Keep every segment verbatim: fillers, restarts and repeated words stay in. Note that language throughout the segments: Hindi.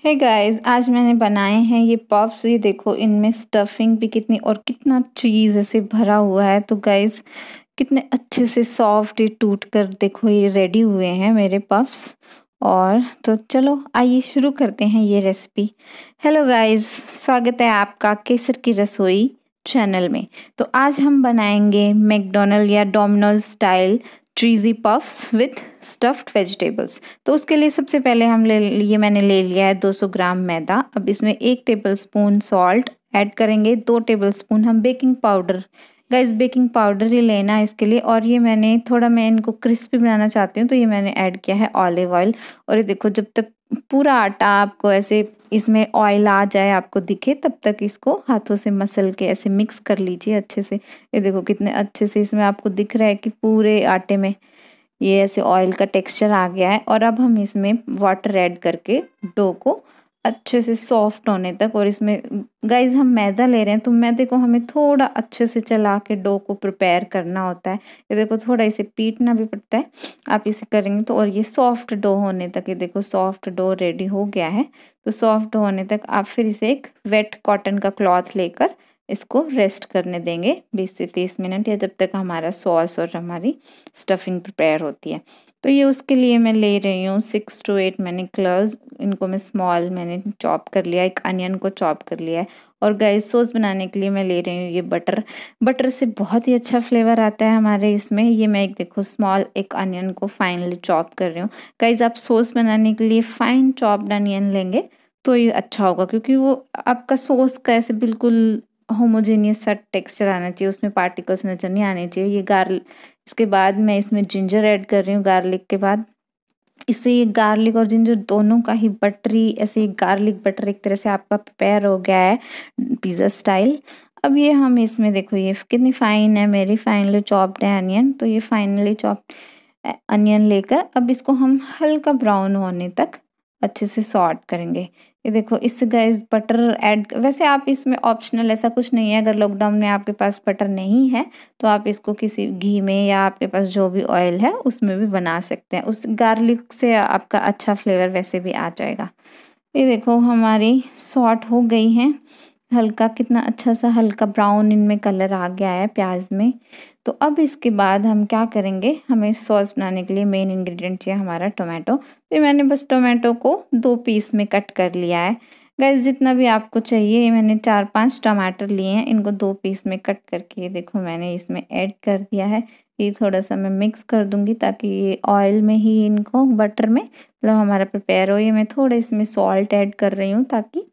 हे गाइस, आज मैंने बनाए हैं ये पफ्स। ये देखो, इनमें स्टफिंग भी कितनी और कितना चीज़ ऐसे भरा हुआ है। तो गाइस, कितने अच्छे से सॉफ्ट ये टूट कर देखो ये रेडी हुए हैं मेरे पफ्स। और तो चलो आइए शुरू करते हैं ये रेसिपी। हेलो गाइस, स्वागत है आपका केसर की रसोई चैनल में। तो आज हम बनाएंगे मैकडोनल्ड या Domino's style cheesy puffs with stuffed vegetables. तो उसके लिए सबसे पहले हम ले लिए मैंने ले लिया है दो सौ ग्राम मैदा। अब इसमें एक टेबलस्पून सॉल्ट ऐड करेंगे, दो टेबलस्पून हम baking powder, guys baking powder ही लेना है इसके लिए। और ये मैंने थोड़ा, मैं इनको क्रिस्पी बनाना चाहती हूँ तो ये मैंने ऐड किया है ऑलिव ऑयल। और ये देखो, जब तक पूरा आटा आपको ऐसे इसमें ऑयल आ जाए, आपको दिखे, तब तक इसको हाथों से मसल के ऐसे मिक्स कर लीजिए अच्छे से। ये देखो कितने अच्छे से इसमें आपको दिख रहा है कि पूरे आटे में ये ऐसे ऑयल का टेक्सचर आ गया है। और अब हम इसमें वाटर ऐड करके डो को अच्छे से सॉफ्ट होने तक, और इसमें गाइस हम मैदा ले रहे हैं तो मैदे को हमें थोड़ा अच्छे से चला के डो को प्रिपेयर करना होता है। ये देखो, थोड़ा इसे पीटना भी पड़ता है। आप इसे करेंगे तो, और ये सॉफ्ट डो होने तक, ये देखो सॉफ्ट डो रेडी हो गया है। तो सॉफ्ट होने तक आप फिर इसे एक वेट कॉटन का क्लॉथ लेकर इसको रेस्ट करने देंगे बीस से तीस मिनट, या जब तक हमारा सॉस और हमारी स्टफिंग प्रिपेयर होती है। तो ये उसके लिए मैं ले रही हूँ सिक्स टू एट मैंने क्लव्स, इनको मैं स्मॉल मैंने चॉप कर लिया, एक अनियन को चॉप कर लिया है। और गाइस, सॉस बनाने के लिए मैं ले रही हूँ ये बटर। बटर से बहुत ही अच्छा फ्लेवर आता है हमारे इसमें। ये मैं एक देखो स्मॉल एक अनियन को फाइनली चॉप कर रही हूँ। गाइस, आप सॉस बनाने के लिए फाइन चॉप्ड अनियन लेंगे तो ये अच्छा होगा, क्योंकि वो आपका सॉस का ऐसे बिल्कुल होमोजेनियस सा टेक्सचर आना चाहिए, उसमें पार्टिकल्स नजर नहीं आने चाहिए। ये गार्लिक, इसके बाद मैं इसमें जिंजर ऐड कर रही हूँ गार्लिक के बाद। इससे ये गार्लिक और जिंजर दोनों का ही बटरी, ऐसे गार्लिक बटर एक तरह से आपका प्रिपेयर हो गया है पिज़्ज़ा स्टाइल। अब ये हम इसमें देखो, ये कितनी फाइन है मेरी फाइनली चॉप्ड है अनियन। तो ये फाइनली चॉप्ड अनियन लेकर अब इसको हम हल्का ब्राउन होने तक अच्छे से सॉट करेंगे। ये देखो, इससे गाइस बटर ऐड, वैसे आप इसमें ऑप्शनल, ऐसा कुछ नहीं है। अगर लॉकडाउन में आपके पास बटर नहीं है तो आप इसको किसी घी में या आपके पास जो भी ऑयल है उसमें भी बना सकते हैं। उस गार्लिक से आपका अच्छा फ्लेवर वैसे भी आ जाएगा। ये देखो हमारी सॉट हो गई हैं हल्का, कितना अच्छा सा हल्का ब्राउन इनमें कलर आ गया है प्याज में। तो अब इसके बाद हम क्या करेंगे, हमें सॉस बनाने के लिए मेन इंग्रेडिएंट चाहिए हमारा टोमेटो। तो मैंने बस टोमेटो को दो पीस में कट कर लिया है। गैस, जितना भी आपको चाहिए, ये मैंने चार पांच टमाटर लिए हैं, इनको दो पीस में कट करके देखो मैंने इसमें ऐड कर दिया है। ये थोड़ा सा मैं मिक्स कर दूंगी ताकि ये ऑयल में ही इनको बटर में मतलब हमारा प्रिपेयर हो। ये मैं थोड़ा इसमें सॉल्ट ऐड कर रही हूँ ताकि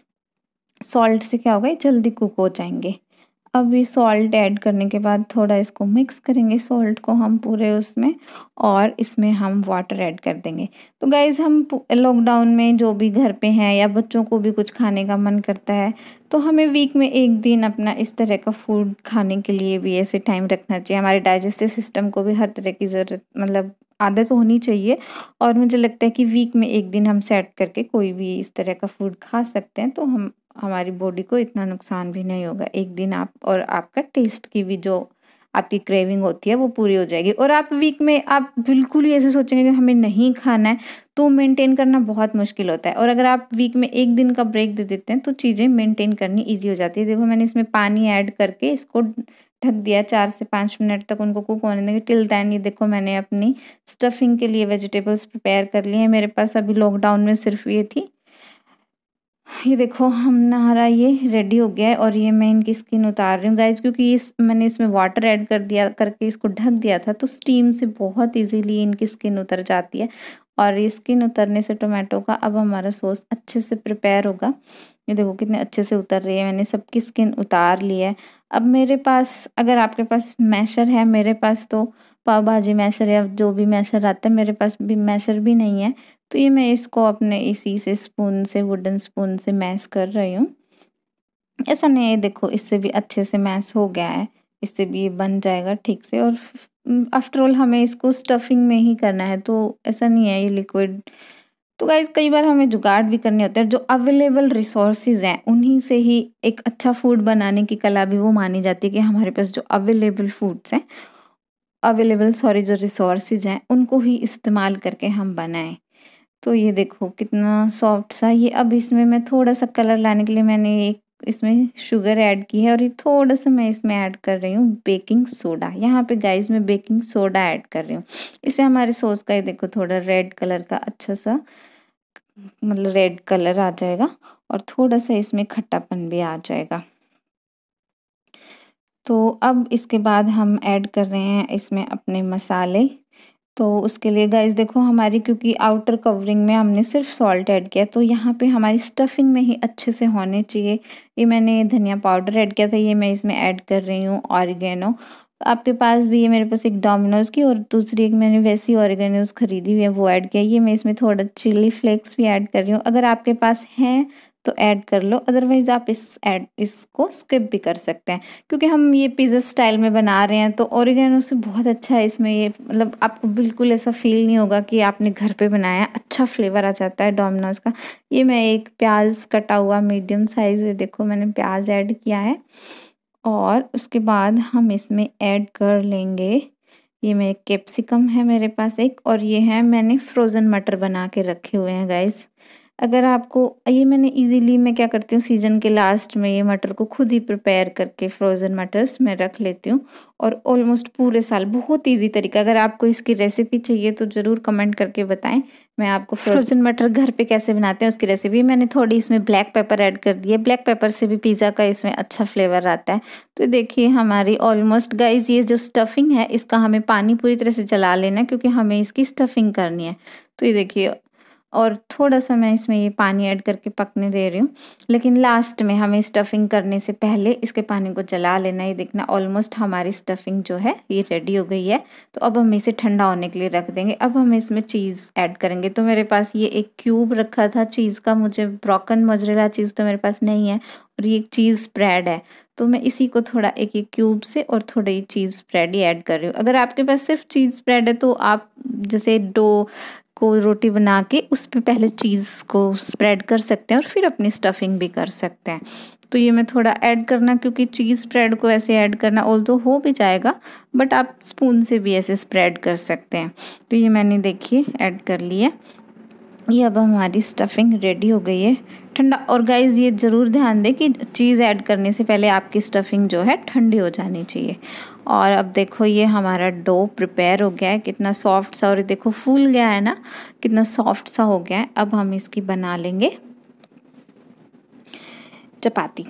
सॉल्ट से क्या होगा, ये जल्दी कुक हो जाएंगे। अब ये सॉल्ट ऐड करने के बाद थोड़ा इसको मिक्स करेंगे, सॉल्ट को हम पूरे उसमें, और इसमें हम वाटर ऐड कर देंगे। तो गाइज़, हम लॉकडाउन में जो भी घर पे हैं या बच्चों को भी कुछ खाने का मन करता है तो हमें वीक में एक दिन अपना इस तरह का फूड खाने के लिए भी ऐसे टाइम रखना चाहिए। हमारे डाइजेस्टिव सिस्टम को भी हर तरह की ज़रूरत, मतलब आदत होनी चाहिए। और मुझे लगता है कि वीक में एक दिन हम सेट करके कोई भी इस तरह का फूड खा सकते हैं, तो हम हमारी बॉडी को इतना नुकसान भी नहीं होगा एक दिन आप, और आपका टेस्ट की भी जो आपकी क्रेविंग होती है वो पूरी हो जाएगी। और आप वीक में आप बिल्कुल ही ऐसे सोचेंगे कि हमें नहीं खाना है, तो मेंटेन करना बहुत मुश्किल होता है। और अगर आप वीक में एक दिन का ब्रेक दे देते हैं तो चीज़ें मेंटेन करनी ईजी हो जाती है। देखो, मैंने इसमें पानी ऐड करके इसको ढक दिया चार से पाँच मिनट तक उनको कुक होने देंगे। टिल दैन ये देखो, मैंने अपनी स्टफिंग के लिए वेजिटेबल्स प्रिपेयर कर लिए हैं। मेरे पास अभी लॉकडाउन में सिर्फ ये थी। ये देखो, हमारा ये रेडी हो गया है, और ये मैं इनकी स्किन उतार रही हूँ गाइज, क्योंकि इस मैंने इसमें वाटर ऐड कर दिया करके इसको ढक दिया था, तो स्टीम से बहुत इजीली इनकी स्किन उतर जाती है। और ये स्किन उतरने से टोमेटो का अब हमारा सॉस अच्छे से प्रिपेयर होगा। ये देखो कितने अच्छे से उतर रही है, मैंने सबकी स्किन उतार ली है। अब मेरे पास, अगर आपके पास मैशर है, मेरे पास तो पाव भाजी मैशर या जो भी मैशर आता है, मेरे पास भी मैशर भी नहीं है। तो ये मैं इसको अपने इसी से स्पून से, वुडन स्पून से मैश कर रही हूँ। ऐसा नहीं है, देखो इससे भी अच्छे से मैश हो गया है, इससे भी ये बन जाएगा ठीक से। और आफ्टर ऑल हमें इसको स्टफिंग में ही करना है, तो ऐसा नहीं है ये लिक्विड। तो गाइज, कई बार हमें जुगाड़ भी करने होते हैं। जो अवेलेबल रिसोर्सेज हैं उन्हीं से ही एक अच्छा फूड बनाने की कला भी वो मानी जाती है, कि हमारे पास जो अवेलेबल फूड्स हैं, अवेलेबल सॉरी जो रिसोर्सेज हैं, उनको ही इस्तेमाल करके हम बनाएं। तो ये देखो कितना सॉफ्ट सा ये। अब इसमें मैं थोड़ा सा कलर लाने के लिए मैंने एक इसमें शुगर ऐड की है और ये थोड़ा सा मैं इसमें ऐड कर रही हूँ बेकिंग सोडा। यहाँ पे गाइस मैं बेकिंग सोडा ऐड कर रही हूँ, इससे हमारे सॉस का ये देखो थोड़ा रेड कलर का अच्छा सा मतलब रेड कलर आ जाएगा और थोड़ा सा इसमें खट्टापन भी आ जाएगा। तो अब इसके बाद हम ऐड कर रहे हैं इसमें अपने मसाले। तो उसके लिए गाइस देखो हमारी क्योंकि आउटर कवरिंग में हमने सिर्फ सॉल्ट ऐड किया, तो यहाँ पे हमारी स्टफिंग में ही अच्छे से होने चाहिए। ये मैंने धनिया पाउडर ऐड किया था, ये मैं इसमें ऐड कर रही हूँ ऑरिगेनो। आपके पास भी, ये मेरे पास एक डोमिनोज की और दूसरी एक मैंने वैसी ऑरिगेनोज खरीदी हुई है वो ऐड किया। ये मैं इसमें थोड़ा चिली फ्लेक्स भी ऐड कर रही हूँ, अगर आपके पास हैं तो ऐड कर लो, अदरवाइज आप इस ऐड इसको स्किप भी कर सकते हैं। क्योंकि हम ये पिज़्ज़ा स्टाइल में बना रहे हैं तो ओरिगेनो से बहुत अच्छा है इसमें, ये मतलब आपको बिल्कुल ऐसा फील नहीं होगा कि आपने घर पे बनाया है, अच्छा फ्लेवर आ जाता है डोमिनोज का। ये मैं एक प्याज कटा हुआ मीडियम साइज़, देखो मैंने प्याज ऐड किया है और उसके बाद हम इसमें ऐड कर लेंगे, ये मैं कैप्सिकम है मेरे पास एक, और ये है मैंने फ्रोज़न मटर बना के रखे हुए हैं गाइस। अगर आपको ये मैंने इजीली मैं क्या करती हूँ सीजन के लास्ट में ये मटर को खुद ही प्रिपेयर करके फ्रोज़न मटर्स मैं रख लेती हूँ और ऑलमोस्ट पूरे साल बहुत इजी तरीका। अगर आपको इसकी रेसिपी चाहिए तो ज़रूर कमेंट करके बताएं, मैं आपको फ्रोज़न मटर घर पे कैसे बनाते हैं उसकी रेसिपी। मैंने थोड़ी इसमें ब्लैक पेपर ऐड कर दी है, ब्लैक पेपर से भी पिज़्ज़ा का इसमें अच्छा फ्लेवर आता है। तो देखिए हमारी ऑलमोस्ट गाइस ये जो स्टफिंग है इसका हमें पानी पूरी तरह से जला लेना है क्योंकि हमें इसकी स्टफिंग करनी है। तो ये देखिए और थोड़ा सा मैं इसमें ये पानी ऐड करके पकने दे रही हूँ, लेकिन लास्ट में हमें स्टफिंग करने से पहले इसके पानी को जला लेना है। ये देखना ऑलमोस्ट हमारी स्टफिंग जो है ये रेडी हो गई है। तो अब हम इसे ठंडा होने के लिए रख देंगे। अब हम इसमें चीज़ ऐड करेंगे। तो मेरे पास ये एक क्यूब रखा था चीज़ का, मुझे ब्रोकन मोज़रेला चीज़ तो मेरे पास नहीं है और ये चीज़ स्प्रेड है, तो मैं इसी को थोड़ा एक एक क्यूब से और थोड़ी चीज़ स्प्रेड ही ऐड कर रही हूँ। अगर आपके पास सिर्फ चीज़ स्प्रेड है तो आप जैसे डो को रोटी बना के उस पर पहले चीज़ को स्प्रेड कर सकते हैं और फिर अपनी स्टफिंग भी कर सकते हैं। तो ये मैं थोड़ा ऐड करना, क्योंकि चीज़ स्प्रेड को ऐसे ऐड करना ऑल्दो हो भी जाएगा बट आप स्पून से भी ऐसे स्प्रेड कर सकते हैं। तो ये मैंने देखिए ऐड कर लिया। ये अब हमारी स्टफिंग रेडी हो गई है ठंडा। और गाइस ये ज़रूर ध्यान दें कि चीज़ ऐड करने से पहले आपकी स्टफिंग जो है ठंडी हो जानी चाहिए। और अब देखो ये हमारा डो प्रिपेयर हो गया है, कितना सॉफ्ट सा, और देखो फूल गया है ना, कितना सॉफ्ट सा हो गया है। अब हम इसकी बना लेंगे चपाती।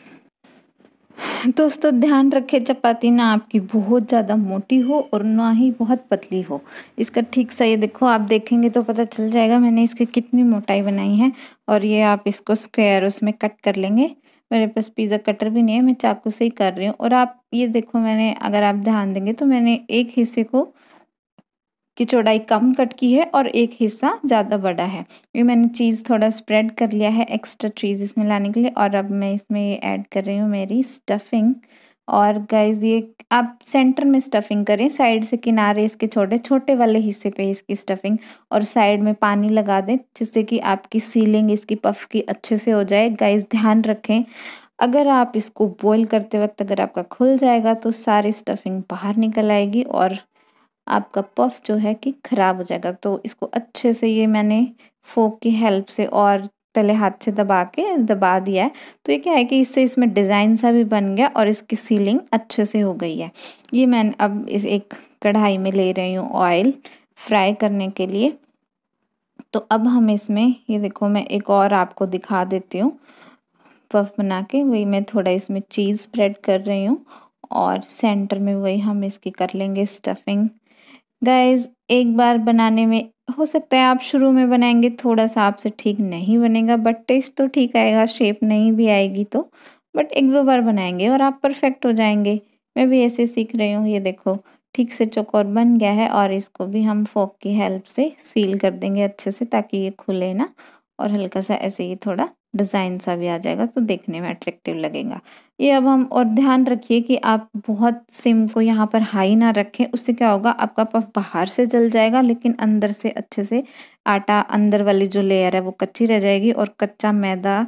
दोस्तों ध्यान रखें चपाती ना आपकी बहुत ज़्यादा मोटी हो और ना ही बहुत पतली हो, इसका ठीक सा ये देखो आप देखेंगे तो पता चल जाएगा मैंने इसकी कितनी मोटाई बनाई है। और ये आप इसको स्क्वायर उसमें कट कर लेंगे। मेरे पास पिज़्ज़ा कटर भी नहीं है, मैं चाकू से ही कर रही हूँ। और आप ये देखो मैंने, अगर आप ध्यान देंगे तो मैंने एक हिस्से को की चौड़ाई कम कट की है और एक हिस्सा ज़्यादा बड़ा है। ये मैंने चीज़ थोड़ा स्प्रेड कर लिया है एक्स्ट्रा चीज़ इसमें लाने के लिए। और अब मैं इसमें ये ऐड कर रही हूँ मेरी स्टफिंग। और गाइस ये आप सेंटर में स्टफिंग करें, साइड से किनारे इसके छोटे छोटे वाले हिस्से पे इसकी स्टफिंग, और साइड में पानी लगा दें जिससे कि आपकी सीलिंग इसकी पफ की अच्छे से हो जाए। गाइस ध्यान रखें अगर आप इसको बॉईल करते वक्त अगर आपका खुल जाएगा तो सारी स्टफिंग बाहर निकल आएगी और आपका पफ जो है कि ख़राब हो जाएगा। तो इसको अच्छे से ये मैंने फोक की हेल्प से और पहले हाथ से दबा के दबा दिया है। तो ये क्या है कि इससे इसमें डिज़ाइन सा भी बन गया और इसकी सीलिंग अच्छे से हो गई है। ये मैंने अब इस एक कढ़ाई में ले रही हूँ ऑयल फ्राई करने के लिए। तो अब हम इसमें ये देखो मैं एक और आपको दिखा देती हूँ पफ बना के। वही मैं थोड़ा इसमें चीज़ स्प्रेड कर रही हूँ और सेंटर में वही हम इसकी कर लेंगे स्टफिंग। गाइस एक बार बनाने में हो सकता है आप शुरू में बनाएंगे थोड़ा सा आपसे ठीक नहीं बनेगा, बट टेस्ट तो ठीक आएगा, शेप नहीं भी आएगी तो, बट एक दो बार बनाएंगे और आप परफेक्ट हो जाएंगे। मैं भी ऐसे सीख रही हूँ। ये देखो ठीक से चौकोर बन गया है और इसको भी हम फोक की हेल्प से सील कर देंगे अच्छे से ताकि ये खुले ना, और हल्का सा ऐसे ही थोड़ा डिज़ाइन सा भी आ जाएगा तो देखने में अट्रैक्टिव लगेगा। ये अब हम, और ध्यान रखिए कि आप बहुत सिम को यहाँ पर हाई ना रखें, उससे क्या होगा आपका पफ बाहर से जल जाएगा लेकिन अंदर से अच्छे से आटा, अंदर वाली जो लेयर है वो कच्ची रह जाएगी और कच्चा मैदा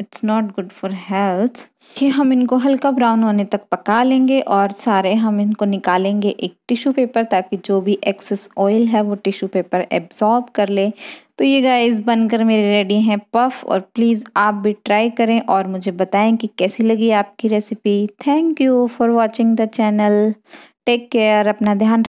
it's not good for health. कि हम इनको हल्का ब्राउन होने तक पका लेंगे और सारे हम इनको निकालेंगे एक टिश्यू पेपर, ताकि जो भी एक्सेस ऑयल है वो टिश्यू पेपर एब्जॉर्ब कर ले। तो ये गाइस बनकर मेरे रेडी हैं पफ, और प्लीज़ आप भी ट्राई करें और मुझे बताएं कि कैसी लगी आपकी recipe. Thank you for watching the channel. Take care, अपना ध्यान